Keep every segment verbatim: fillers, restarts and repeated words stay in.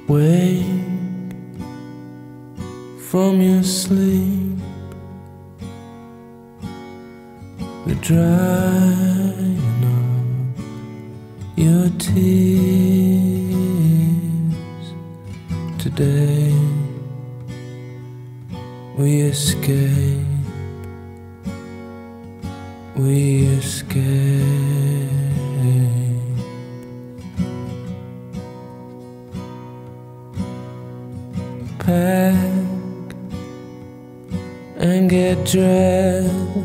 Wake from your sleep, we're drying up your tears. Today we escape, we escape. Pack and get dressed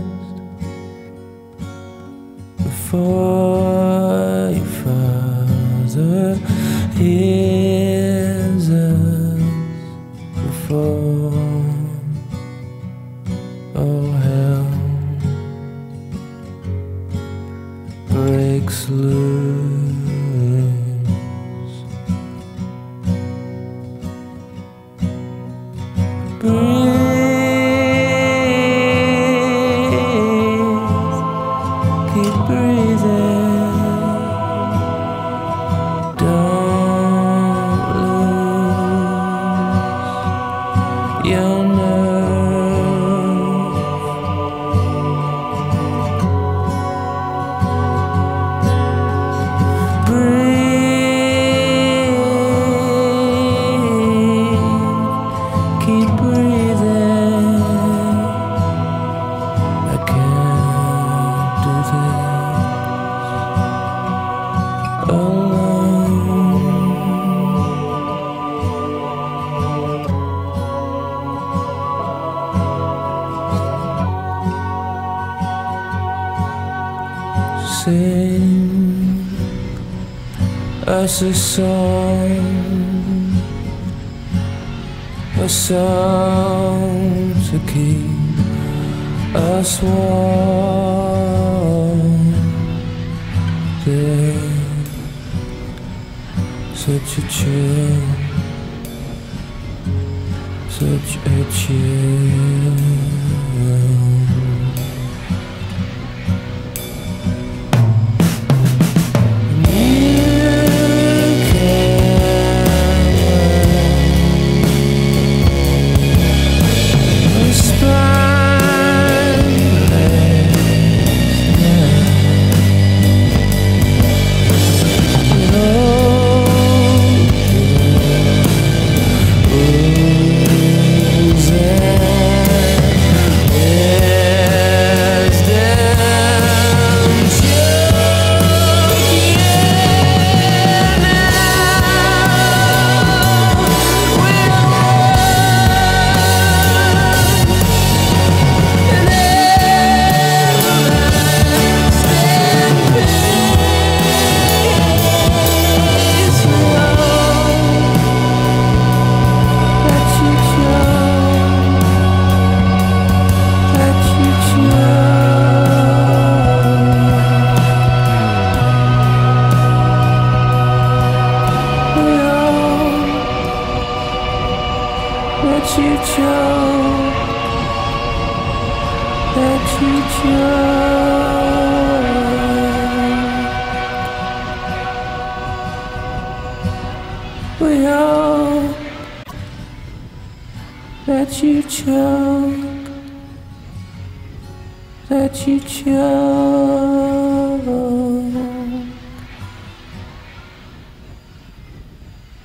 before your father hears us, before all hell breaks loose. Sing us a song, a song to keep us warm. There's such a chill, such a chill. We hope that you choke, that you choke.